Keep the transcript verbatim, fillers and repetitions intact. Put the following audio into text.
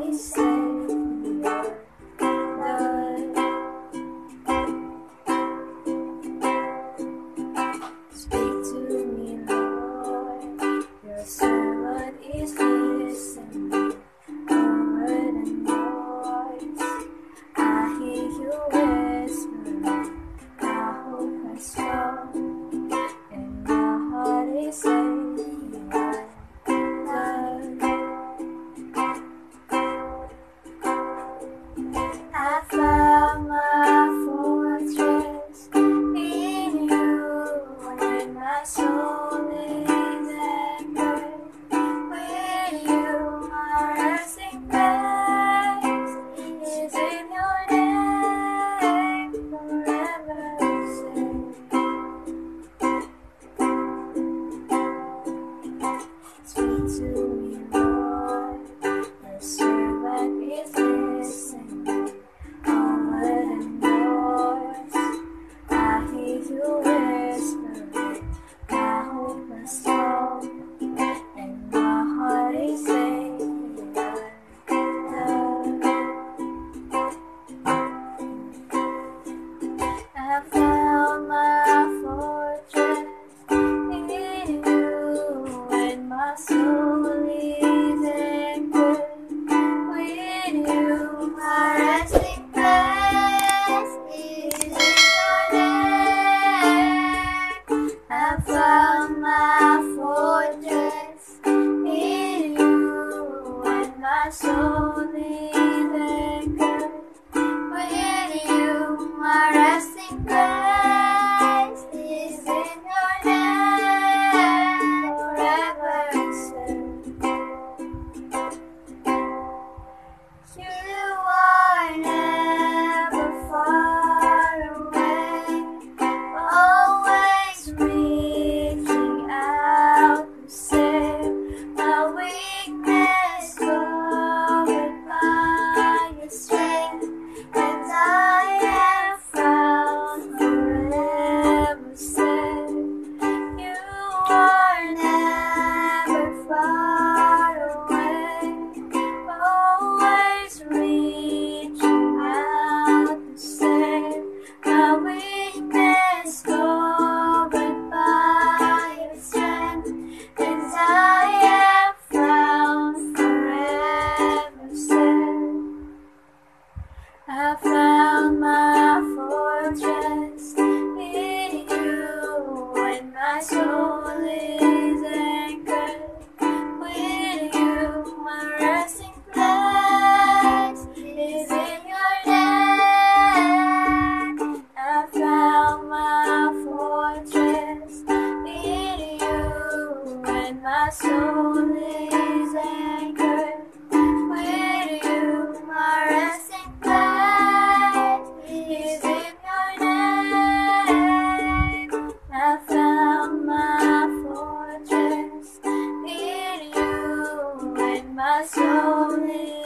is safe in your love. Speak to me, Lord, your servant is listening. Over the noise, I hear you whispering, my hope has come, and my heart is safe in your love. I found my fortress in you, when my soul is anchored. With you, my resting place is in your name, forever safe. Speak to me, Lord, your servant is listening. Over the noise, I hear you whispering, my hope has come, and my heart is safe in your love. I found my fortress in you, when my soul is anchored. With you, my resting place is in your name. I found my fortress in you, when my soul is anchored. With you, my resting place is in your name, forever safe. You are never far away, always reaching out to save my weakness, covered by your strength, and I am found forever safe. You are never far away, always reaching out to save my weakness, covered by your strength, and I am found forever safe. I found my fortress in you, when my soul is anchored. With you, my resting place is in your name. I found my fortress in you, when my soul is anchored. With you, my resting place is in your name. I found my fortress in you, when my soul is